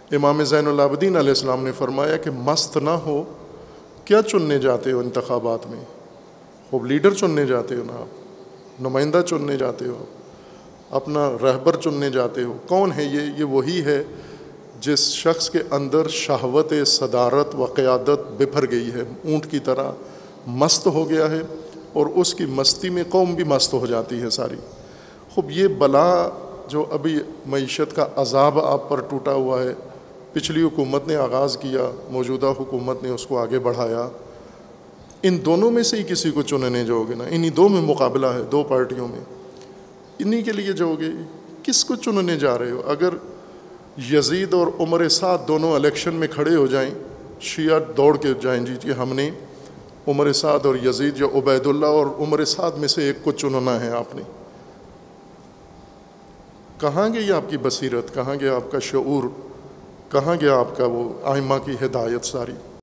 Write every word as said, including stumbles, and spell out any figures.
امام زین العابدین علیہ السلام نے فرمایا کہ مست نہ ہو کیا چننے جاتے ہو انتخابات میں؟ خوب لیڈر چننے جاتے ہو نا آپ، نمائندہ چننے جاتے ہو، اپنا رہبر چننے جاتے ہو۔ کون ہے یہ؟ یہ وہی ہے جس شخص کے اندر شہوت صدارت و قیادت بپھر گئی ہے، اونٹ کی طرح مست ہو گیا ہے، اور اس کی مستی میں قوم بھی مست ہو جاتی ہے ساری۔ خوب یہ بلا جو ابھی معیشت کا عذاب آپ پر ٹوٹا ہوا ہے، پچھلی حکومت نے آغاز کیا، موجودہ حکومت نے اس کو آگے بڑھایا، ان دونوں میں سے ہی کسی کو چننے جاؤ گے نا، انہی دو میں مقابلہ ہے، دو پارٹیوں میں، انہی کے لیے جاؤ گے، کس کو چننے جا رہے ہو؟ اگر یزید اور عمر سعد دونوں الیکشن میں کھڑے ہو جائیں، شیعہ دوڑ کے جائیں جی کہ ہم نے عمر سعد اور یزید یا عبید اللہ اور عمر سعد میں سے ایک کو چننا ہے، آپ نے کہاں گئی آپ کی بصیرت، کہاں گیا آپ کا شعور، کہاں گیا آپ کا وہ ائمہ کی ہدایت ساری؟